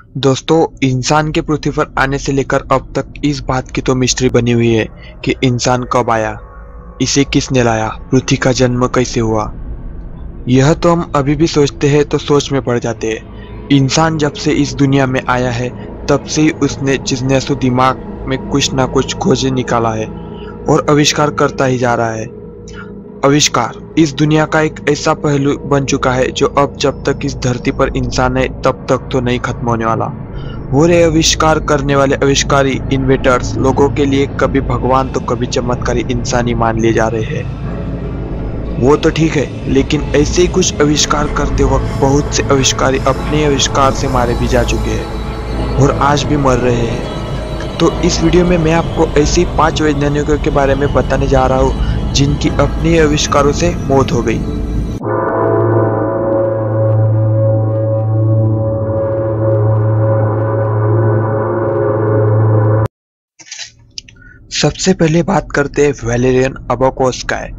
दोस्तों, इंसान के पृथ्वी पर आने से लेकर अब तक इस बात की तो मिस्ट्री बनी हुई है कि इंसान कब आया, इसे किसने लाया, पृथ्वी का जन्म कैसे हुआ। यह तो हम अभी भी सोचते हैं तो सोच में पड़ जाते हैं। इंसान जब से इस दुनिया में आया है तब से ही उसने जिज्ञासु दिमाग में कुछ ना कुछ खोज निकाला है और आविष्कार करता ही जा रहा है। आविष्कार इस दुनिया का एक ऐसा पहलू बन चुका है जो अब जब तक इस धरती पर इंसान है तब तक तो नहीं खत्म होने वाला। और ये आविष्कार करने वाले आविष्कारी इन्वेंटर्स लोगों के लिए कभी भगवान तो कभी चमत्कारी इंसान ही मान लिए जा रहे हैं। वो तो ठीक है, लेकिन ऐसे ही कुछ आविष्कार करते वक्त बहुत से आविष्कारी अपने आविष्कार से मारे भी जा चुके हैं और आज भी मर रहे हैं। तो इस वीडियो में मैं आपको ऐसे 5 वैज्ञानिकों के बारे में बताने जा रहा हूँ जिनकी अपने आविष्कारों से मौत हो गई। सबसे पहले बात करते हैं Valerian Abakovsky.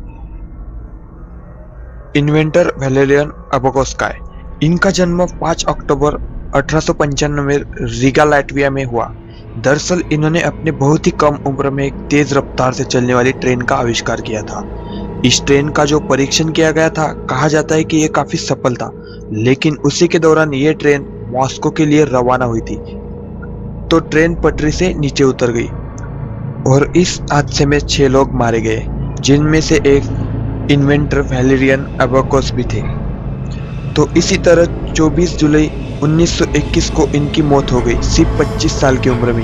Inventor Valerian Abakovsky, इनका जन्म 5 अक्टूबर 1895 में रिगा लाटविया में हुआ। दरअसल इन्होंने अपने बहुत ही कम उम्र में एक तेज रफ्तार से चलने वाली ट्रेन का आविष्कार किया था। इस ट्रेन का जो परीक्षण किया गया था, कहा जाता है कि यह काफी सफल था, लेकिन उसी के दौरान ये ट्रेन मॉस्को के लिए रवाना हुई थी तो ट्रेन पटरी से नीचे उतर गई और इस हादसे में 6 लोग मारे गए, जिनमें से एक इन्वेंटर वैलेरियन अबाकोस भी थे। तो इसी तरह 24 जुलाई 1921 को इनकी मौत हो गई, सिर्फ 25 साल की उम्र में।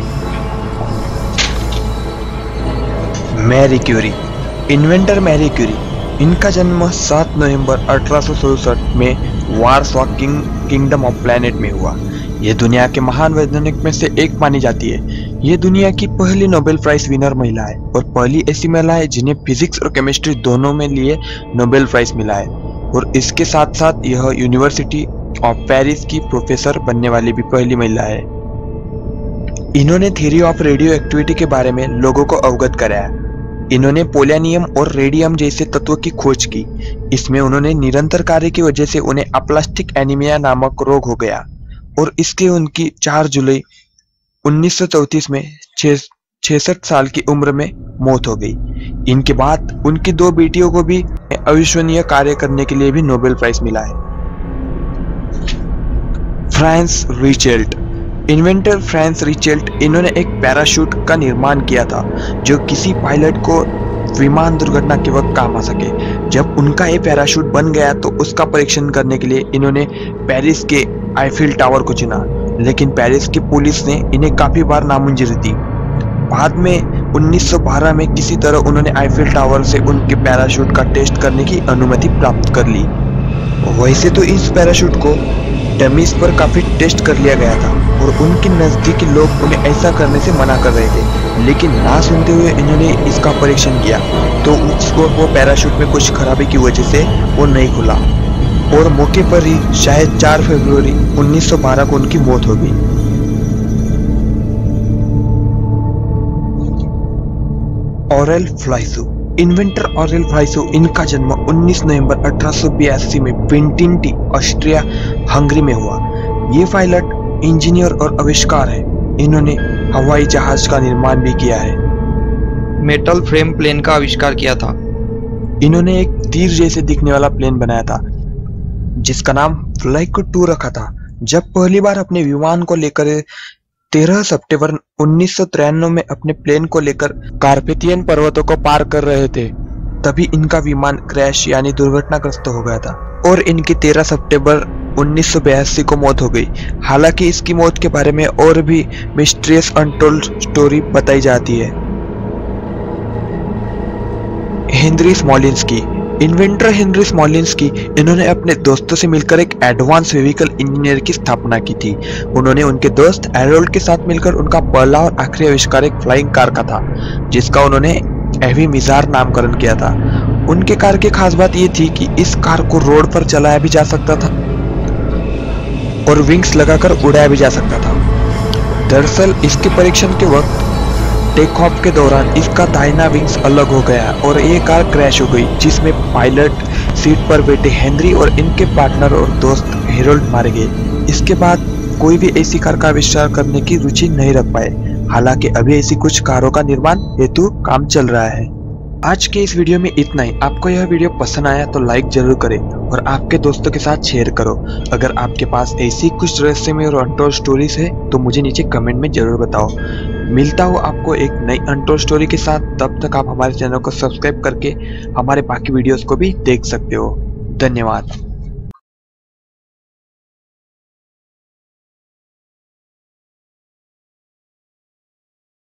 Marie Curie, inventor Marie Curie, इनका जन्म 7 नवंबर 1867 में वार्सो किंगडम ऑफ प्लैनेट में हुआ। ये दुनिया के महान वैज्ञानिक में से एक मानी जाती है। ये दुनिया की पहली नोबेल प्राइज विनर महिला है और पहली ऐसी महिला है जिन्हें फिजिक्स और केमिस्ट्री दोनों में लिए नोबेल प्राइज मिला है। और इसके साथ साथ यह यूनिवर्सिटी ऑफ पेरिस की प्रोफेसर बनने वाली भी पहली महिला है। इन्होंने थ्योरी ऑफ रेडियो एक्टिविटी के बारे में लोगों को अवगत कराया। इन्होंने पोलोनियम और रेडियम जैसे तत्वों की खोज की। इसमें उन्होंने निरंतर कार्य की वजह से उन्हें अप्लास्टिक एनीमिया नामक रोग हो गया और इसके उनकी 4 जुलाई 1934 में 66 साल की उम्र में मौत हो गई। इनके बाद उनकी 2 बेटियों को भी अविश्वसनीय कार्य करने के लिए भी नोबेल प्राइज मिला है। Franz Reichelt, inventor Franz Reichelt, इन्होंने एक पैराशूट का निर्माण किया था जो किसी पायलट को विमान दुर्घटना के वक्त काम आ सके। जब उनका ये पैराशूट बन गया तो उसका परीक्षण करने के लिए इन्होंने पेरिस के आईफिल टावर को चुना, लेकिन पेरिस की पुलिस ने इन्हें काफी बार नामंजूरी दी। बाद में 1912 में किसी तरह उन्होंने आईफिल टावर से उनके पैराशूट का टेस्ट करने की अनुमति प्राप्त कर ली। वैसे तो इस पैराशूट को डमीज पर काफी टेस्ट कर लिया गया था और उनके नजदीकी लोग उन्हें ऐसा करने से मना कर रहे थे, लेकिन ना सुनते हुए इन्होंने इसका परीक्षण किया तो उसको वो पैराशूट में कुछ खराबी की वजह से वो नहीं खुला और मौके पर ही शायद 4 फरवरी 1912 को उनकी मौत हो गई। ऑरेल फ्लाइसू, इन्वेंटर ऑरेल फ्लाइसू, इनका जन्म 19 नवंबर 1882 में विंटिंटी, ऑस्ट्रिया हंगरी में हुआ। ये पायलट, इंजीनियर और आविष्कार है। इन्होंने हवाई जहाज का निर्माण भी किया है। मेटल फ्रेम प्लेन का आविष्कार किया था। इन्होंने एक तीर जैसे दिखने वाला प्लेन बनाया था जिसका नाम फ्लाइको 2 रखा था। जब पहली बार अपने विमान को लेकर 13 सितंबर 1993 में अपने प्लेन को लेकर कार्पेथियन पर्वतों को पार कर रहे थे, तभी इनका विमान क्रैश यानी दुर्घटनाग्रस्त हो गया था और इनकी 13 सितंबर 1982 को मौत हो गई। हालांकि इसकी मौत के बारे में और भी मिस्टीरियस अनटोल्ड स्टोरी बताई जाती है। Henry Smolinski, inventor Henry Smolinski, इन्होंने अपने दोस्तों से मिलकर एक एडवांस व्हीकल इंजीनियर की स्थापना की थी। उन्होंने उनके दोस्त हैरोल्ड के साथ मिलकर उनका पहला और आखिरी आविष्कार एक फ्लाइंग कार का था जिसका उन्होंने एवी मिजार नामकरण किया था। उनके कार की खास बात यह थी कि इस कार को रोड पर चलाया भी जा सकता था और विंग्स लगाकर उड़ाया भी जा सकता था। दरअसल इसके परीक्षण के वक्त टेक ऑफ के दौरान इसका दाहिना विंग्स अलग हो गया और ये कार क्रैश हो गई, जिसमें पायलट, सीट पर बैठे हेनरी और इनके पार्टनर और दोस्त हैरोल्ड मारे गए। इसके बाद कोई भी ऐसी कार का आविष्कार करने की रुचि नहीं रख पाए। हालांकि अभी ऐसी कुछ कारों का निर्माण हेतु काम चल रहा है। आज के इस वीडियो में इतना ही। आपको यह वीडियो पसंद आया तो लाइक जरूर करें और आपके दोस्तों के साथ शेयर करो। अगर आपके पास ऐसी कुछ रहस्यमय और अनटोल्ड स्टोरीज है तो मुझे नीचे कमेंट में जरूर बताओ। मिलता हूँ आपको एक नई अनटोल्ड स्टोरी के साथ। तब तक आप हमारे चैनल को सब्सक्राइब करके हमारे बाकी वीडियोस को भी देख सकते हो। धन्यवाद।